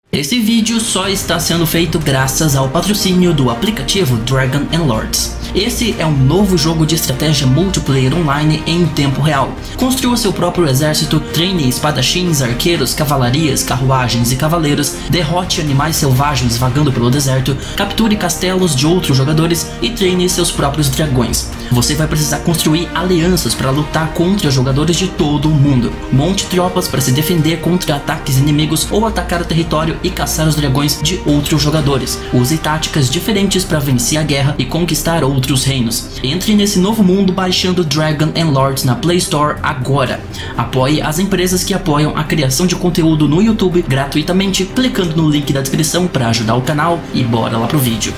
Esse vídeo só está sendo feito graças ao patrocínio do aplicativo Dragon & Lords. Esse é um novo jogo de estratégia multiplayer online em tempo real. Construa seu próprio exército, treine espadachins, arqueiros, cavalarias, carruagens e cavaleiros, derrote animais selvagens vagando pelo deserto, capture castelos de outros jogadores e treine seus próprios dragões. Você vai precisar construir alianças para lutar contra jogadores de todo o mundo. Monte tropas para se defender contra ataques inimigos ou atacar o território e caçar os dragões de outros jogadores. Use táticas diferentes para vencer a guerra e conquistar outros reinos. Entre nesse novo mundo baixando Dragon & Lords na Play Store agora. Apoie as empresas que apoiam a criação de conteúdo no YouTube gratuitamente, clicando no link da descrição para ajudar o canal e bora lá pro vídeo.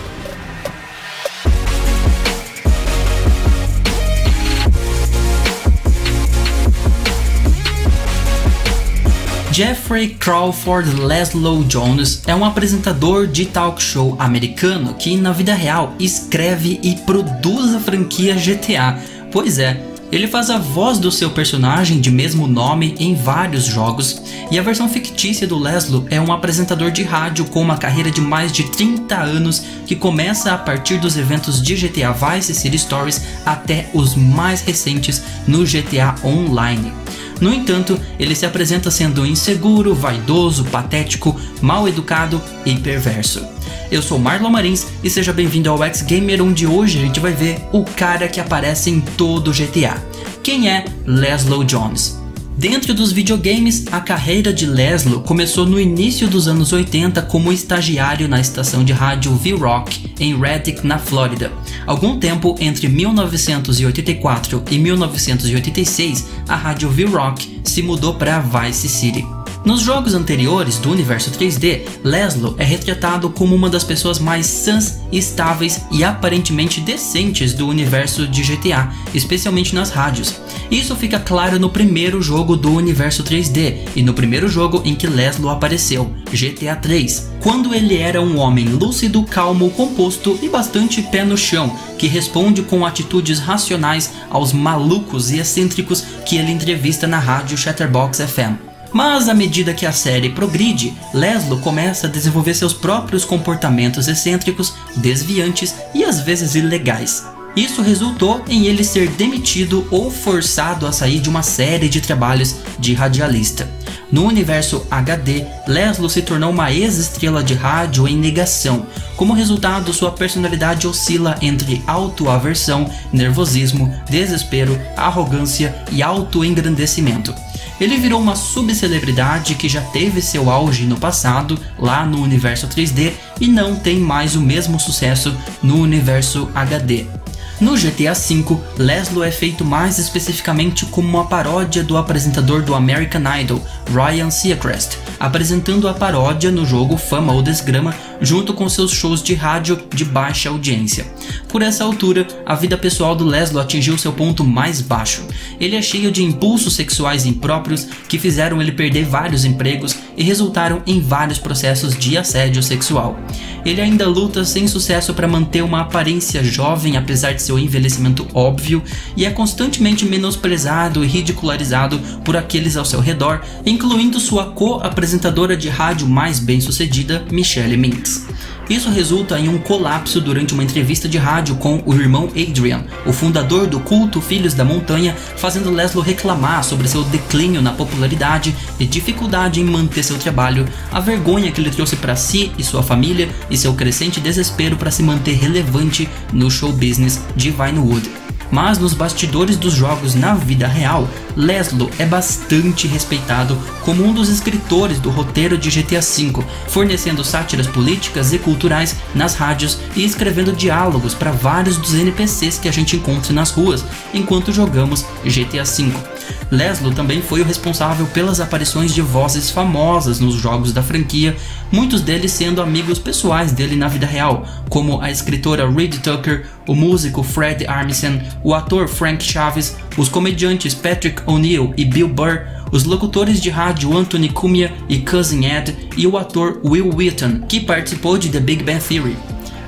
Jeffrey Crawford Laszlo Jones é um apresentador de talk show americano que na vida real escreve e produz a franquia GTA. Pois é, ele faz a voz do seu personagem de mesmo nome em vários jogos, e a versão fictícia do Laszlo é um apresentador de rádio com uma carreira de mais de 30 anos que começa a partir dos eventos de GTA Vice City Stories até os mais recentes no GTA Online. No entanto, ele se apresenta sendo inseguro, vaidoso, patético, mal educado e perverso. Eu sou Marlon Marins e seja bem-vindo ao X Gamer, onde hoje a gente vai ver o cara que aparece em todo o GTA. Quem é Laszlo Jones? Dentro dos videogames, a carreira de Laszlo começou no início dos anos 80 como estagiário na estação de rádio V-Rock em Reddick, na Flórida. Algum tempo entre 1984 e 1986, a rádio V-Rock se mudou para Vice City. Nos jogos anteriores do universo 3D, Laszlo é retratado como uma das pessoas mais sãs, estáveis e aparentemente decentes do universo de GTA, especialmente nas rádios. Isso fica claro no primeiro jogo do universo 3D e no primeiro jogo em que Laszlo apareceu, GTA 3, quando ele era um homem lúcido, calmo, composto e bastante pé no chão, que responde com atitudes racionais aos malucos e excêntricos que ele entrevista na rádio Chatterbox FM. Mas à medida que a série progride, Laszlo começa a desenvolver seus próprios comportamentos excêntricos, desviantes e às vezes ilegais. Isso resultou em ele ser demitido ou forçado a sair de uma série de trabalhos de radialista. No universo HD, Laszlo se tornou uma ex-estrela de rádio em negação. Como resultado, sua personalidade oscila entre autoaversão, nervosismo, desespero, arrogância e autoengrandecimento. Ele virou uma subcelebridade que já teve seu auge no passado, lá no universo 3D, e não tem mais o mesmo sucesso no universo HD. No GTA V, Laszlo é feito mais especificamente como uma paródia do apresentador do American Idol, Ryan Seacrest, apresentando a paródia no jogo Fama ou Desgrama junto com seus shows de rádio de baixa audiência. Por essa altura, a vida pessoal do Laszlo atingiu seu ponto mais baixo. Ele é cheio de impulsos sexuais impróprios que fizeram ele perder vários empregos e resultaram em vários processos de assédio sexual. Ele ainda luta sem sucesso para manter uma aparência jovem apesar de seu envelhecimento óbvio, e é constantemente menosprezado e ridicularizado por aqueles ao seu redor, incluindo sua co-apresentadora de rádio mais bem-sucedida, Michelle Mintz. Isso resulta em um colapso durante uma entrevista de rádio com o irmão Adrian, o fundador do culto Filhos da Montanha, fazendo Laszlo reclamar sobre seu declínio na popularidade e dificuldade em manter seu trabalho, a vergonha que ele trouxe para si e sua família e seu crescente desespero para se manter relevante no show business de Vinewood. Mas nos bastidores dos jogos na vida real, Laszlo é bastante respeitado como um dos escritores do roteiro de GTA V, fornecendo sátiras políticas e culturais nas rádios e escrevendo diálogos para vários dos NPCs que a gente encontra nas ruas enquanto jogamos GTA V. Laszlo também foi o responsável pelas aparições de vozes famosas nos jogos da franquia, muitos deles sendo amigos pessoais dele na vida real, como a escritora Reed Tucker, o músico Fred Armisen, o ator Frank Chaves, os comediantes Patrick O'Neal e Bill Burr, os locutores de rádio Anthony Cumia e Cousin Ed e o ator Will Wheaton, que participou de The Big Bang Theory.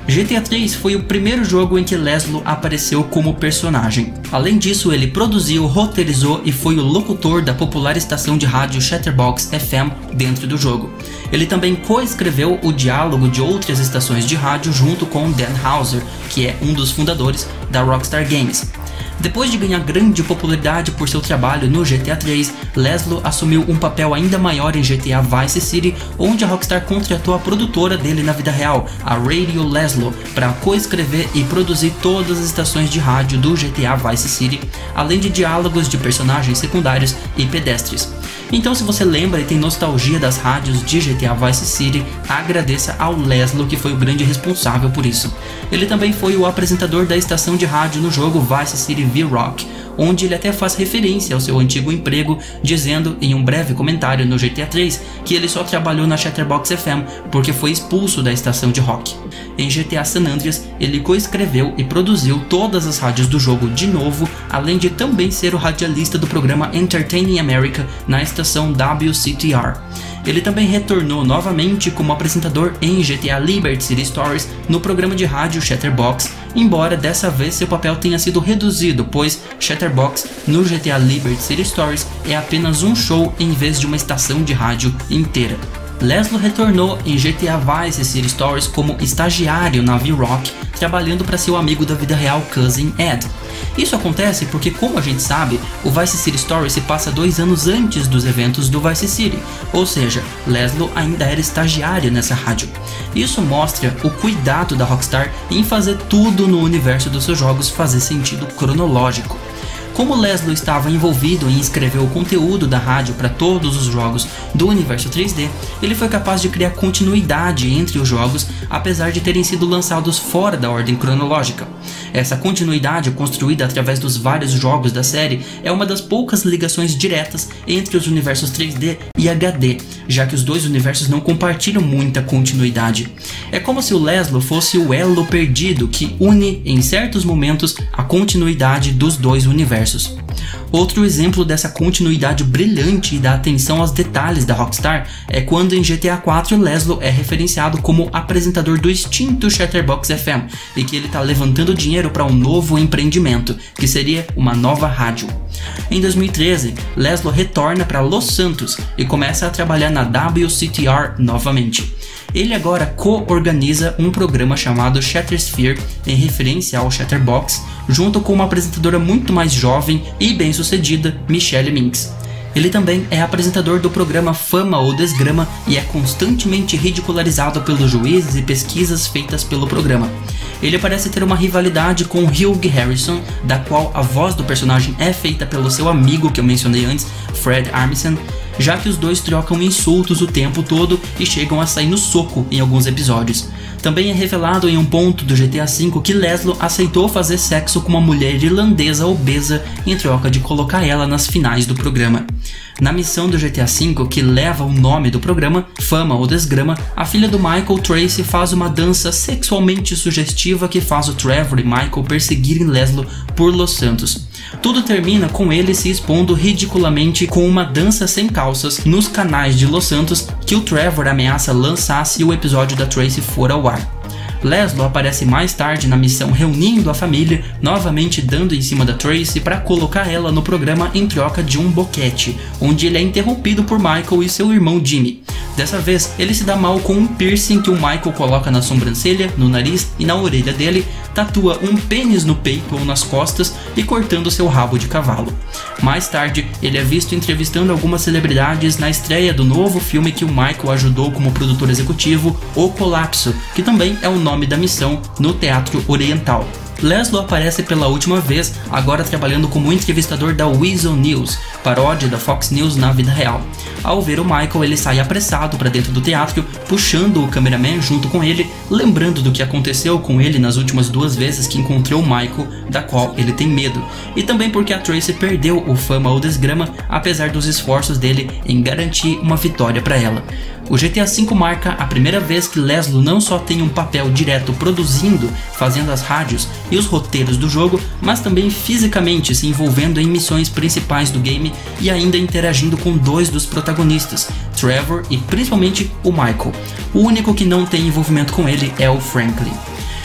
GTA 3 foi o primeiro jogo em que Laszlo apareceu como personagem. Além disso, ele produziu, roteirizou e foi o locutor da popular estação de rádio Chatterbox FM dentro do jogo. Ele também coescreveu o diálogo de outras estações de rádio junto com Dan Houser, que é um dos fundadores da Rockstar Games. Depois de ganhar grande popularidade por seu trabalho no GTA 3, Laszlo assumiu um papel ainda maior em GTA Vice City, onde a Rockstar contratou a produtora dele na vida real, a Radio Laszlo, para coescrever e produzir todas as estações de rádio do GTA Vice City, além de diálogos de personagens secundários e pedestres. Então, se você lembra e tem nostalgia das rádios de GTA Vice City, agradeça ao Laszlo, que foi o grande responsável por isso. Ele também foi o apresentador da estação de rádio no jogo Vice City V-Rock, onde ele até faz referência ao seu antigo emprego, dizendo em um breve comentário no GTA 3 que ele só trabalhou na Chatterbox FM porque foi expulso da estação de rock. Em GTA San Andreas, ele coescreveu e produziu todas as rádios do jogo de novo, além de também ser o radialista do programa Entertaining America na estação WCTR. Ele também retornou novamente como apresentador em GTA Liberty City Stories no programa de rádio Chatterbox, embora dessa vez seu papel tenha sido reduzido, pois Chatterbox no GTA Liberty City Stories é apenas um show em vez de uma estação de rádio inteira. Laszlo retornou em GTA Vice City Stories como estagiário na V-Rock, trabalhando para seu amigo da vida real Cousin Ed. Isso acontece porque, como a gente sabe, o Vice City Stories se passa 2 anos antes dos eventos do Vice City, ou seja, Laszlo ainda era estagiário nessa rádio. Isso mostra o cuidado da Rockstar em fazer tudo no universo dos seus jogos fazer sentido cronológico. Como Laszlo estava envolvido em escrever o conteúdo da rádio para todos os jogos do universo 3D, ele foi capaz de criar continuidade entre os jogos, apesar de terem sido lançados fora da ordem cronológica. Essa continuidade, construída através dos vários jogos da série, é uma das poucas ligações diretas entre os universos 3D e HD, já que os dois universos não compartilham muita continuidade. É como se o Laszlo fosse o elo perdido que une, em certos momentos, a continuidade dos dois universos. Outro exemplo dessa continuidade brilhante e da atenção aos detalhes da Rockstar é quando em GTA 4 Laszlo é referenciado como apresentador do extinto Chatterbox FM e que ele está levantando dinheiro para um novo empreendimento, que seria uma nova rádio. Em 2013, Laszlo retorna para Los Santos e começa a trabalhar na WCTR novamente. Ele agora co-organiza um programa chamado Chattersphere, em referência ao Chatterbox, junto com uma apresentadora muito mais jovem e bem-sucedida, Michelle Minks. Ele também é apresentador do programa Fama ou Desgrama e é constantemente ridicularizado pelos juízes e pesquisas feitas pelo programa. Ele parece ter uma rivalidade com Hugh Harrison, da qual a voz do personagem é feita pelo seu amigo que eu mencionei antes, Fred Armisen, já que os dois trocam insultos o tempo todo e chegam a sair no soco em alguns episódios. Também é revelado em um ponto do GTA V que Laszlo aceitou fazer sexo com uma mulher irlandesa obesa em troca de colocar ela nas finais do programa. Na missão do GTA V, que leva o nome do programa, Fama ou Desgrama, a filha do Michael, Tracy, faz uma dança sexualmente sugestiva que faz o Trevor e Michael perseguirem Laszlo por Los Santos. Tudo termina com ele se expondo ridiculamente com uma dança sem calças nos canais de Los Santos que o Trevor ameaça lançar se o episódio da Tracy for ao ar. Laszlo aparece mais tarde na missão reunindo a família, novamente dando em cima da Tracy para colocar ela no programa em troca de um boquete, onde ele é interrompido por Michael e seu irmão Jimmy. Dessa vez, ele se dá mal com um piercing que o Michael coloca na sobrancelha, no nariz e na orelha dele, tatua um pênis no peito ou nas costas e cortando seu rabo de cavalo. Mais tarde, ele é visto entrevistando algumas celebridades na estreia do novo filme que o Michael ajudou como produtor executivo, O Colapso, que também é o nome da missão no Teatro Oriental. Laszlo aparece pela última vez, agora trabalhando como entrevistador da Weasel News, paródia da Fox News na vida real. Ao ver o Michael, ele sai apressado para dentro do teatro, puxando o cameraman junto com ele, lembrando do que aconteceu com ele nas últimas 2 vezes que encontrou o Michael, da qual ele tem medo, e também porque a Tracy perdeu o Fama ou Desgrama, apesar dos esforços dele em garantir uma vitória para ela. O GTA V marca a primeira vez que Laszlo não só tem um papel direto produzindo, fazendo as rádios e os roteiros do jogo, mas também fisicamente se envolvendo em missões principais do game e ainda interagindo com 2 dos protagonistas, Trevor e principalmente o Michael. O único que não tem envolvimento com ele é o Franklin.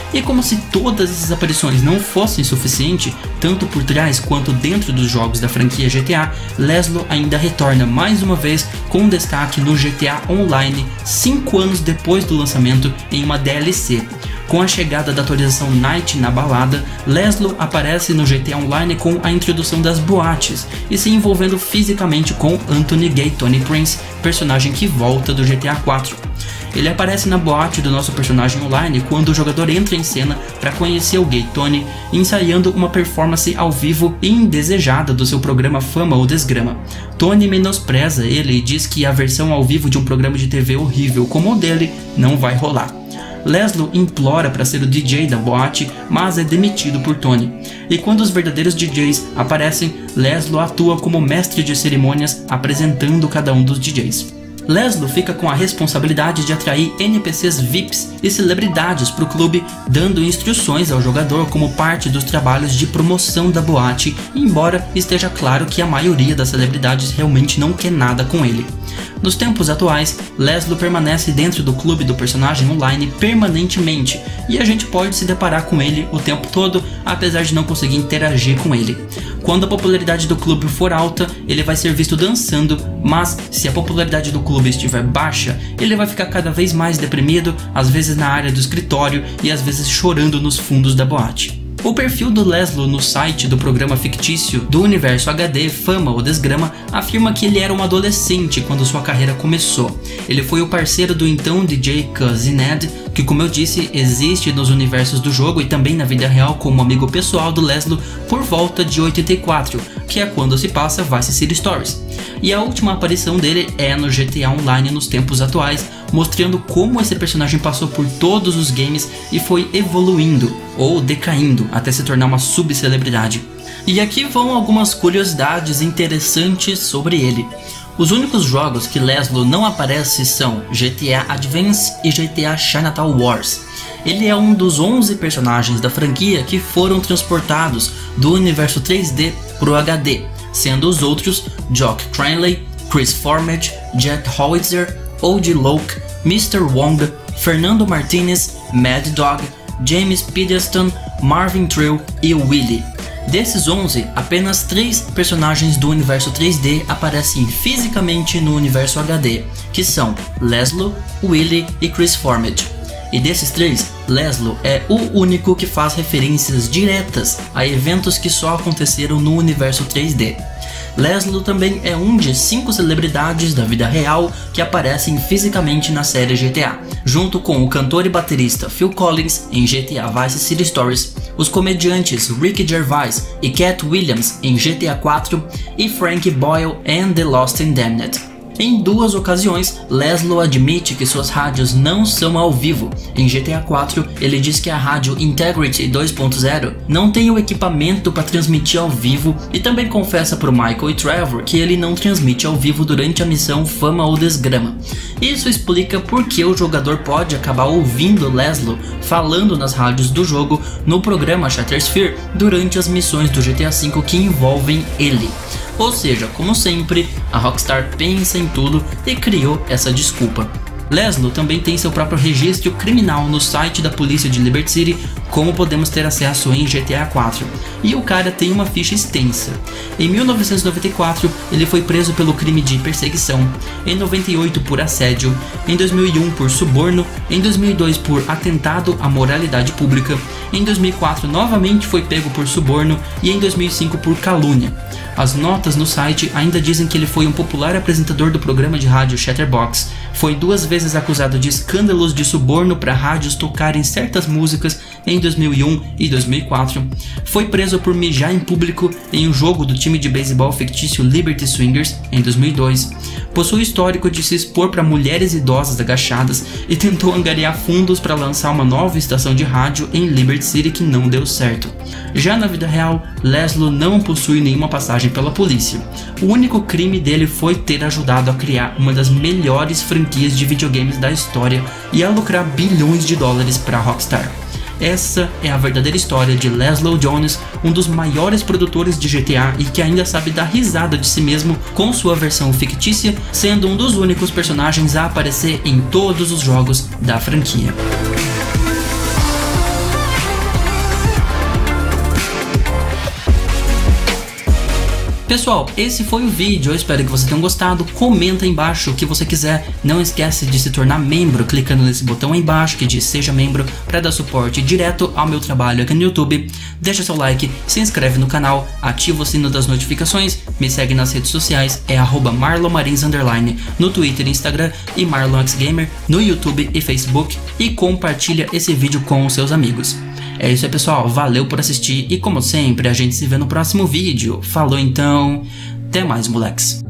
E como se todas essas aparições não fossem suficientes, tanto por trás quanto dentro dos jogos da franquia GTA, Laszlo ainda retorna mais uma vez com destaque no GTA Online 5 anos depois do lançamento em uma DLC. Com a chegada da atualização Night na balada, Laszlo aparece no GTA Online com a introdução das boates e se envolvendo fisicamente com Anthony Gay Tony Prince, personagem que volta do GTA 4. Ele aparece na boate do nosso personagem online quando o jogador entra em cena para conhecer o Gay Tony, ensaiando uma performance ao vivo e indesejada do seu programa Fama ou Desgrama. Tony menospreza ele e diz que a versão ao vivo de um programa de TV horrível como o dele não vai rolar. Laszlo implora para ser o DJ da boate, mas é demitido por Tony. E quando os verdadeiros DJs aparecem, Laszlo atua como mestre de cerimônias, apresentando cada um dos DJs. Laszlo fica com a responsabilidade de atrair NPCs VIPs e celebridades para o clube, dando instruções ao jogador como parte dos trabalhos de promoção da boate, embora esteja claro que a maioria das celebridades realmente não quer nada com ele. Nos tempos atuais, Laszlo permanece dentro do clube do personagem online permanentemente, e a gente pode se deparar com ele o tempo todo, apesar de não conseguir interagir com ele. Quando a popularidade do clube for alta, ele vai ser visto dançando, mas se a popularidade do clube estiver baixa, ele vai ficar cada vez mais deprimido, às vezes na área do escritório e às vezes chorando nos fundos da boate. O perfil do Laszlo no site do programa fictício do universo HD Fama ou Desgrama afirma que ele era um adolescente quando sua carreira começou. Ele foi o parceiro do então DJ Cuz Ned, que, como eu disse, existe nos universos do jogo e também na vida real como amigo pessoal do Laszlo por volta de 84, que é quando se passa Vice City Stories. E a última aparição dele é no GTA Online nos tempos atuais, mostrando como esse personagem passou por todos os games e foi evoluindo ou decaindo até se tornar uma subcelebridade. E aqui vão algumas curiosidades interessantes sobre ele. Os únicos jogos que Laszlo não aparece são GTA Advance e GTA Chinatown Wars. Ele é um dos 11 personagens da franquia que foram transportados do universo 3D para o HD, sendo os outros Jock Cranley, Chris Format, Jack Howitzer, O.G. Locke, Mr. Wong, Fernando Martinez, Mad Dog, James Piddleton, Marvin Trill e Willie. Desses 11, apenas 3 personagens do universo 3D aparecem fisicamente no universo HD, que são Laszlo, Willie e Chris Format. E desses 3, Laszlo é o único que faz referências diretas a eventos que só aconteceram no universo 3D. Laszlo também é um de 5 celebridades da vida real que aparecem fisicamente na série GTA, junto com o cantor e baterista Phil Collins em GTA Vice City Stories, os comediantes Ricky Gervais e Cat Williams em GTA 4 e Frank Boyle em The Lost and Damned. Em 2 ocasiões, Laszlo admite que suas rádios não são ao vivo. Em GTA 4, ele diz que a rádio Integrity 2.0 não tem o equipamento para transmitir ao vivo e também confessa para o Michael e Trevor que ele não transmite ao vivo durante a missão Fama ou Desgrama. Isso explica por que o jogador pode acabar ouvindo Laszlo falando nas rádios do jogo no programa Shattersphere durante as missões do GTA V que envolvem ele. Ou seja, como sempre, a Rockstar pensa em tudo e criou essa desculpa. Laszlo também tem seu próprio registro criminal no site da polícia de Liberty City, como podemos ter acesso em GTA 4. E o cara tem uma ficha extensa. Em 1994, ele foi preso pelo crime de perseguição, em 98 por assédio, em 2001 por suborno, em 2002 por atentado à moralidade pública, em 2004 novamente foi pego por suborno e em 2005 por calúnia. As notas no site ainda dizem que ele foi um popular apresentador do programa de rádio Chatterbox, foi 2 vezes acusado de escândalos de suborno para rádios tocarem certas músicas em 2001 e 2004, foi preso por mijar em público em um jogo do time de beisebol fictício Liberty Swingers em 2002, possui histórico de se expor para mulheres idosas agachadas e tentou angariar fundos para lançar uma nova estação de rádio em Liberty City que não deu certo. Já na vida real, Laszlo não possui nenhuma passagem pela polícia. O único crime dele foi ter ajudado a criar uma das melhores franquias de videogames da história e a lucrar bilhões de dólares para a Rockstar. Essa é a verdadeira história de Laszlo Jones, um dos maiores produtores de GTA e que ainda sabe dar risada de si mesmo com sua versão fictícia, sendo um dos únicos personagens a aparecer em todos os jogos da franquia. Pessoal, esse foi o vídeo, eu espero que vocês tenham gostado. Comenta aí embaixo o que você quiser. Não esquece de se tornar membro clicando nesse botão aí embaixo que diz seja membro para dar suporte direto ao meu trabalho aqui no YouTube. Deixa seu like, se inscreve no canal, ativa o sino das notificações, me segue nas redes sociais, é @marlonmarins_ no Twitter e Instagram e MarlonXGamer no YouTube e Facebook, e compartilha esse vídeo com os seus amigos. É isso aí, pessoal, valeu por assistir e como sempre a gente se vê no próximo vídeo. Falou então, até mais, moleques.